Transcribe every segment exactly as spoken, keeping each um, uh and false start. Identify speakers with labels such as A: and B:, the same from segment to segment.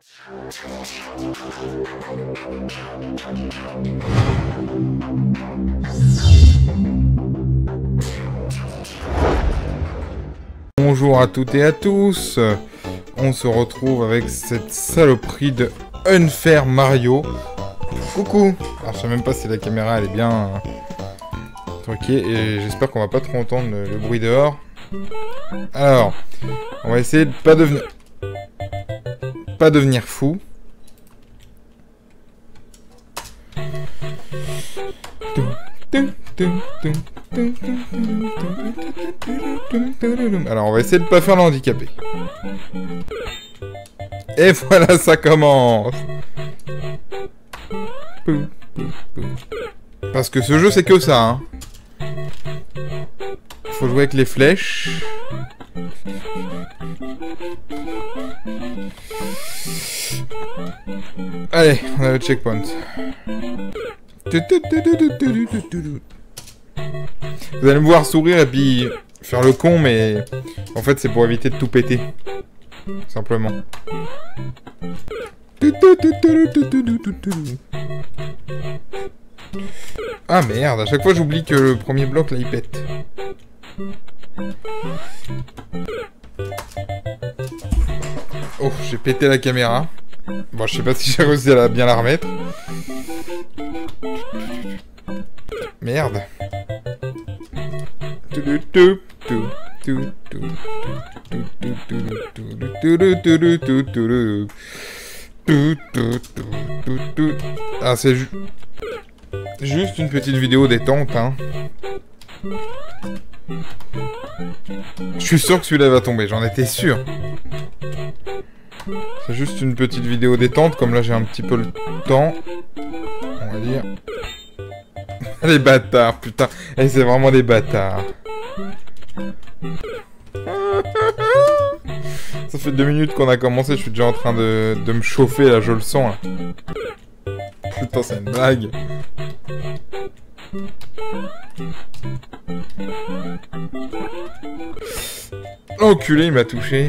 A: Bonjour à toutes et à tous. On se retrouve avec cette saloperie de Unfair Mario. Coucou. Alors je sais même pas si la caméra elle est bien euh, truquée et j'espère qu'on va pas trop entendre le, le bruit dehors. Alors, on va essayer de pas devenir pas devenir fou. Alors on va essayer de pas faire l'handicapé. Et voilà, ça commence. Parce que ce jeu c'est que ça, hein. Faut jouer avec les flèches. Allez, on a le checkpoint. Vous allez me voir sourire et puis faire le con, mais en fait c'est pour éviter de tout péter. Simplement. Ah merde, à chaque fois j'oublie que le premier bloc là il pète. Oh, j'ai pété la caméra. Bon, je sais pas si j'ai réussi à la, bien la remettre. Merde. Ah, c'est ju juste une petite vidéo détente, hein. Je suis sûr que celui-là va tomber, j'en étais sûr. C'est juste une petite vidéo détente, comme là j'ai un petit peu le temps. On va dire. Les bâtards, putain. Et c'est vraiment des bâtards. Ça fait deux minutes qu'on a commencé, je suis déjà en train de, de me chauffer, là, je le sens, là. Putain, c'est une blague. L'enculé, il m'a touché.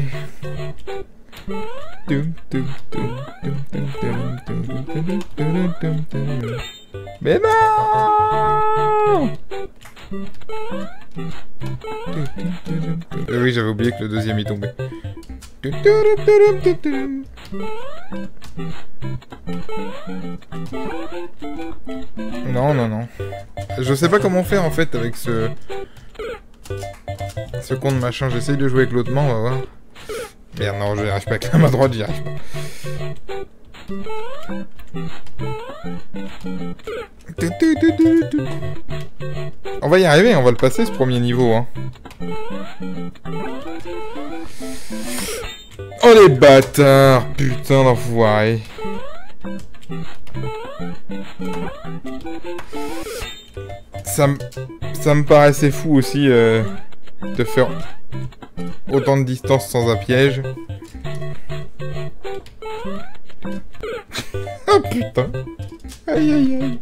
A: Mais non! Et oui, j'avais oublié que le deuxième y tombait. Non, non, non. Je sais pas comment faire en fait avec ce... Ce con de machin. J'essaye de jouer avec l'autre main, on va voir. Merde, non, j'y arrive pas avec la main droite, j'y arrive pas. On va y arriver, on va le passer ce premier niveau, hein. Oh les bâtards, putain d'enfoiré. Ça me... Ça me paraissait fou aussi euh, de faire autant de distance sans un piège. Oh putain. Aïe aïe aïe.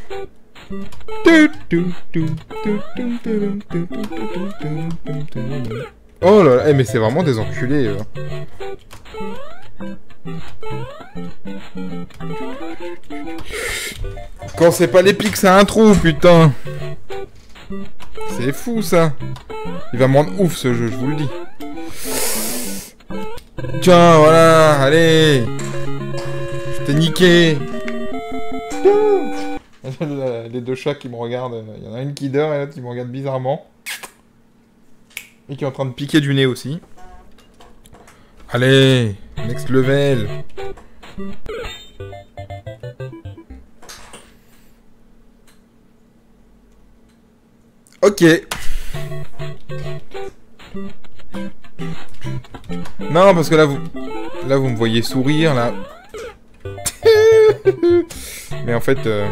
A: Oh là là, eh, mais c'est vraiment des enculés. Euh. Quand c'est pas l'épique, c'est un trou, putain. C'est fou ça. Il va me rendre ouf ce jeu, je vous le dis. Tiens, voilà, allez. Je t'ai niqué. Les deux chats qui me regardent, il y en a une qui dort et l'autre qui me regarde bizarrement. Et qui est en train de piquer du nez aussi. Allez, next level. Ok. Non, parce que là, vous... Là, vous me voyez sourire, là. Mais en fait... Euh...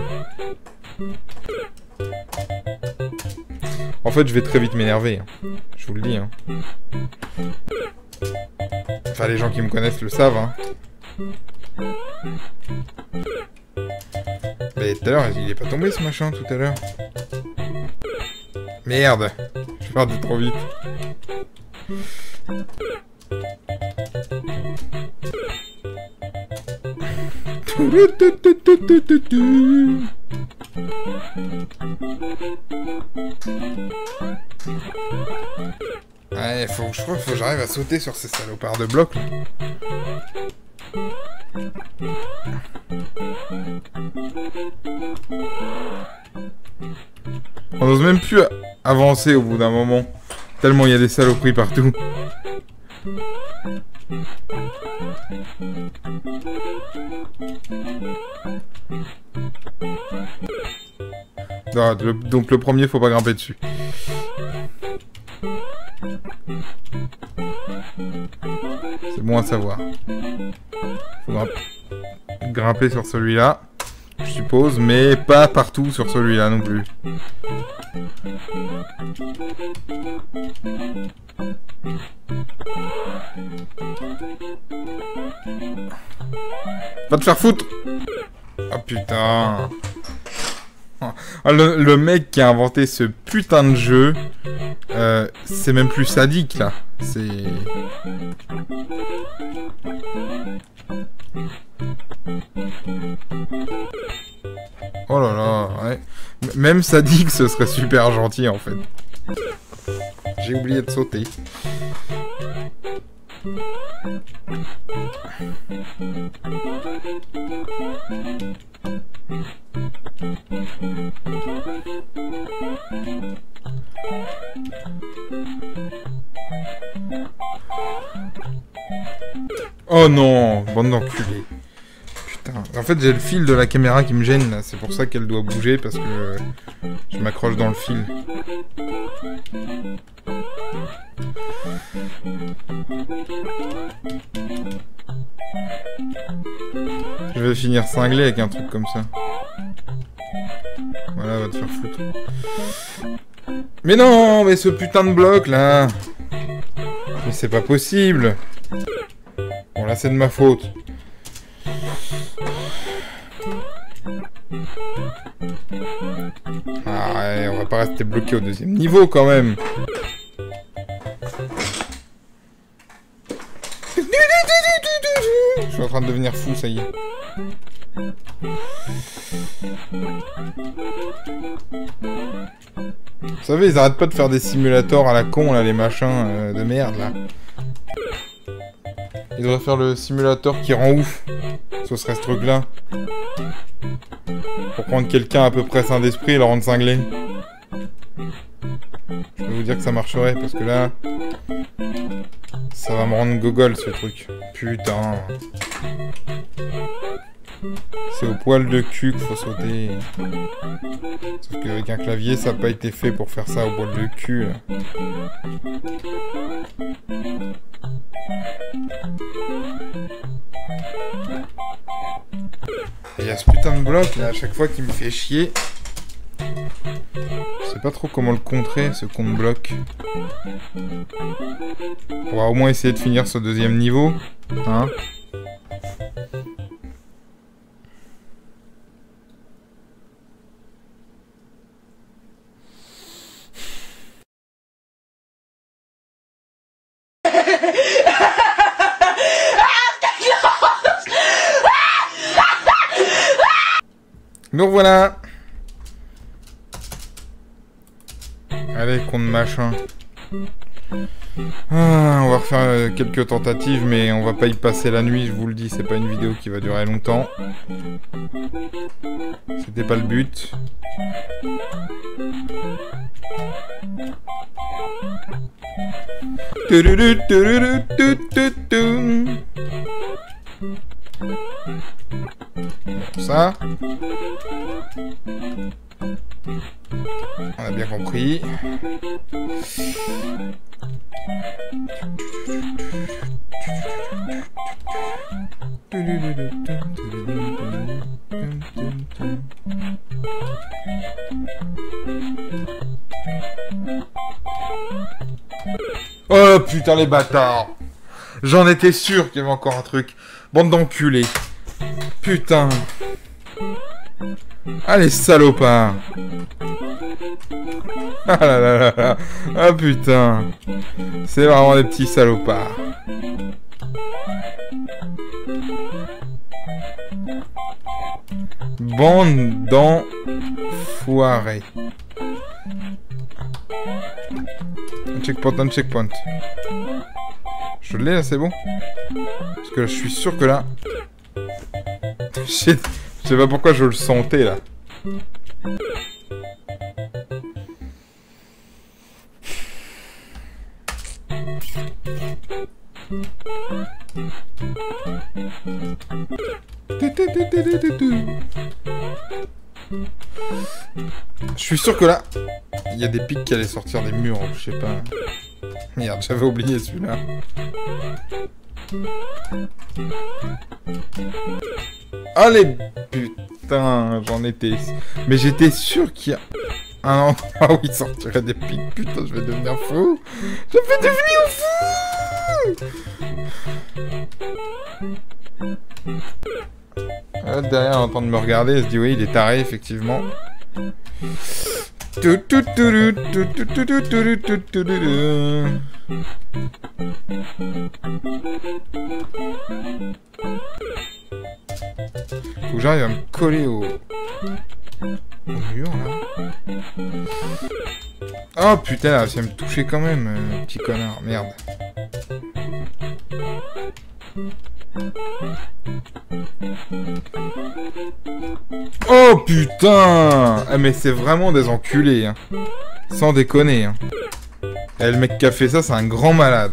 A: En fait, je vais très vite m'énerver. Hein. Je vous le dis. Hein. Enfin, les gens qui me connaissent le savent. Hein. Mais tout à l'heure, il est pas tombé ce machin tout à l'heure. Merde. Je pars de trop vite. Ouais, faut, je crois qu'il faut que j'arrive à sauter sur ces salopards de blocs là. On n'ose même plus avancer au bout d'un moment. Tellement il y a des saloperies partout. Non, le, donc le premier, faut pas grimper dessus. C'est bon à savoir. Faut grimper, grimper sur celui-là, je suppose, mais pas partout sur celui-là non plus. Va te faire foutre! Oh putain! Le, le mec qui a inventé ce putain de jeu, euh, c'est même plus sadique là. C'est... Oh là là, ouais. M même sadique, ce serait super gentil en fait. J'ai oublié de sauter. Oh non, bande d'enculés. Putain, en fait j'ai le fil de la caméra qui me gêne là, c'est pour ça qu'elle doit bouger parce que je m'accroche dans le fil. Je vais finir cinglé avec un truc comme ça. Voilà, va te faire foutre. Mais non, mais ce putain de bloc là. Mais c'est pas possible. Bon là c'est de ma faute. Ah ouais, on va pas rester bloqué au deuxième niveau quand même. Je suis en train de devenir fou, ça y est. Vous savez, ils arrêtent pas de faire des simulateurs à la con, là, les machins euh, de merde, là. Ils devraient faire le simulateur qui rend ouf. Ce serait ce truc-là. Pour prendre quelqu'un à peu près sain d'esprit et le rendre cinglé. Je peux vous dire que ça marcherait, parce que là... Ça va me rendre gogol, ce truc. Putain. C'est au poil de cul qu'il faut sauter. Sauf qu'avec un clavier, ça n'a pas été fait pour faire ça au poil de cul. Là. Et il y a ce putain de bloc là, à chaque fois qui me fait chier. Je sais pas trop comment le contrer, ce con de bloc. On va au moins essayer de finir ce deuxième niveau. Hein ? Donc voilà. Allez, con de machin. Ah, on va refaire euh, quelques tentatives, mais on va pas y passer la nuit, je vous le dis, c'est pas une vidéo qui va durer longtemps. C'était pas le but. Ça. On a bien compris. Oh putain les bâtards. J'en étais sûr qu'il y avait encore un truc. Bande d'enculés. Putain. Allez salopards. Ah là là là là. Ah putain. C'est vraiment des petits salopards. Bande d'enfoirés. Un checkpoint, un checkpoint. Je l'ai là, c'est bon? Parce que là, je suis sûr que là... Je sais pas pourquoi je le sentais là. Je suis sûr que là, il y a des pics qui allaient sortir des murs, je sais pas. Merde, j'avais oublié celui-là. Allez, putain, j'en étais... Mais j'étais sûr qu'il y a... un endroit où il sortirait des pics. Putain, je vais devenir fou. Je vais devenir fou. Euh, derrière, elle est en train de me regarder, elle se dit oui, il est taré, effectivement. Faut que j'arrive à me coller au... au mur, là. Oh putain, elle a réussi à me toucher quand même, euh, petit connard, merde. Oh putain! Ah, mais c'est vraiment des enculés, hein. Sans déconner, hein. Et le mec qui a fait ça, c'est un grand malade.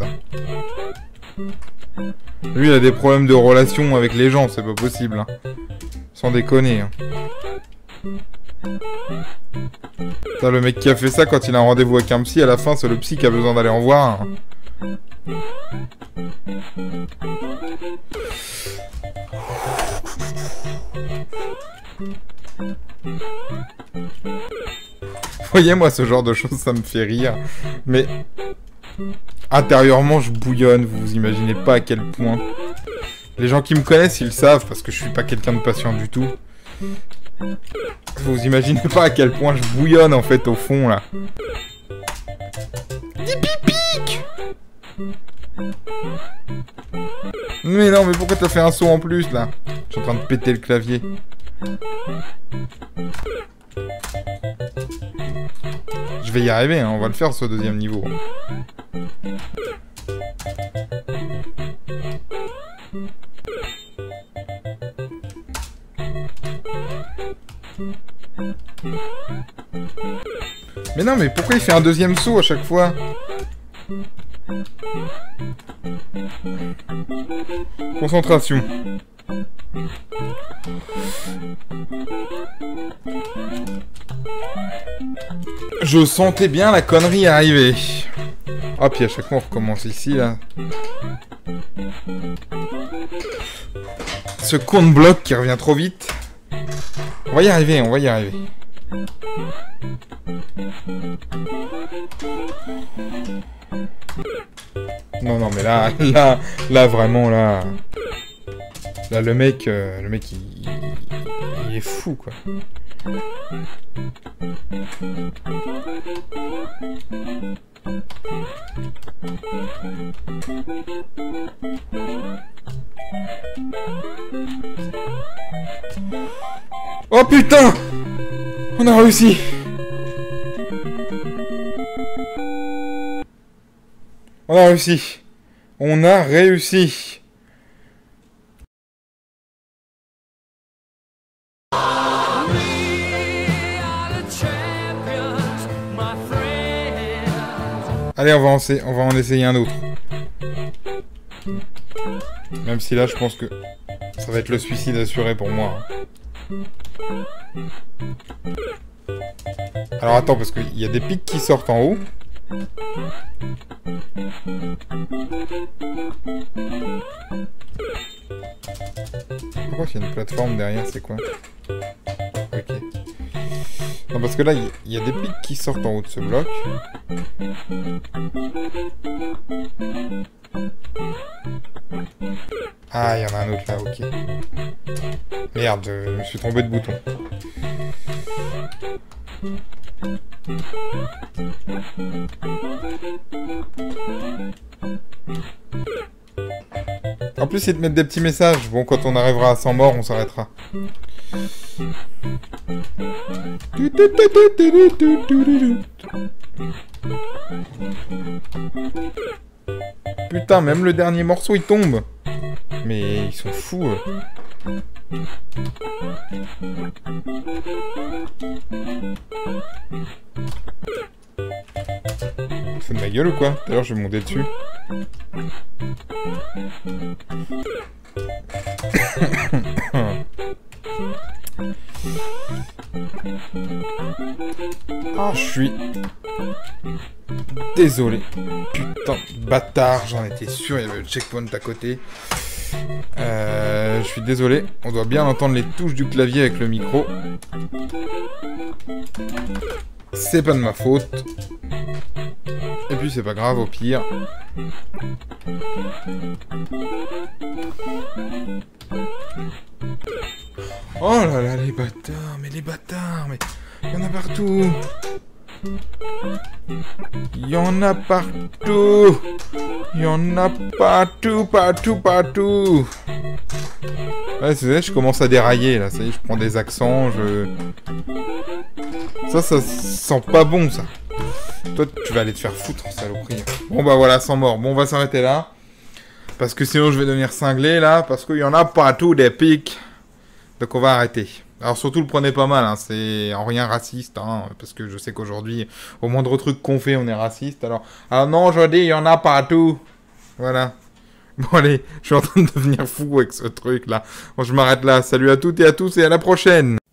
A: Lui, il a des problèmes de relation avec les gens, c'est pas possible, hein. Sans déconner, hein. Putain, le mec qui a fait ça, quand il a un rendez-vous avec un psy, à la fin, c'est le psy qui a besoin d'aller en voir, hein. Voyez, moi, ce genre de choses, ça me fait rire. Mais... intérieurement, je bouillonne, vous vous imaginez pas à quel point. Les gens qui me connaissent, ils le savent, parce que je suis pas quelqu'un de patient du tout. Vous imaginez pas à quel point je bouillonne, en fait, au fond, là. Des pipiques! Mais non, mais pourquoi t'as fait un saut en plus, là? Je suis en train de péter le clavier. Je vais y arriver, hein, on va le faire, ce deuxième niveau. Mais non, mais pourquoi il fait un deuxième saut à chaque fois? Concentration. Je sentais bien la connerie arriver. Ah, puis à chaque fois on recommence ici, là. Ce con de bloc qui revient trop vite. On va y arriver, on va y arriver. Non, non, mais là, là, là, vraiment, là... Là, le mec, euh, le mec, il, il, il est fou, quoi. Oh, putain! On a réussi! On a réussi. On a réussi. Allez, on va, en on va en essayer un autre. Même si là, je pense que ça va être le suicide assuré pour moi. Alors attends, parce qu'il y a des pics qui sortent en haut. Pourquoi il y a une plateforme derrière, c'est quoi? Ok. Non, parce que là, il y, y a des pics qui sortent en haut de ce bloc. Ah, il y en a un autre là, ok. Merde, je me suis trompé de bouton. En plus, c'est de mettre des petits messages. Bon, quand on arrivera à cent morts, on s'arrêtera. Putain, même le dernier morceau, il tombe. Mais ils sont fous. Eux. C'est de ma gueule ou quoi? Tout à l'heure, je vais monter dessus. Ah, je suis... désolé. Putain de bâtard, j'en étais sûr, il y avait le checkpoint à côté. Euh, je suis désolé, on doit bien entendre les touches du clavier avec le micro. C'est pas de ma faute. Et puis c'est pas grave, au pire. Oh là là, les bâtards, mais les bâtards, mais... il y en a partout. Il y en a partout. Il y en a partout, partout, partout. Ouais, c'est vrai, je commence à dérailler, là. Ça y est, je prends des accents, je... Ça, ça sent pas bon, ça. Toi, tu vas aller te faire foutre, saloperie. Bon, bah voilà, sans mort. Bon, on va s'arrêter là. Parce que sinon, je vais devenir cinglé, là. Parce qu'il y en a partout des pics. Donc, on va arrêter. Alors, surtout, le prenez pas mal. Hein. C'est en rien raciste. Hein, parce que je sais qu'aujourd'hui, au moindre truc qu'on fait, on est raciste. Alors, alors non, je dis, il y en a partout. Voilà. Bon, allez, je suis en train de devenir fou avec ce truc-là. Bon, je m'arrête là. Salut à toutes et à tous et à la prochaine.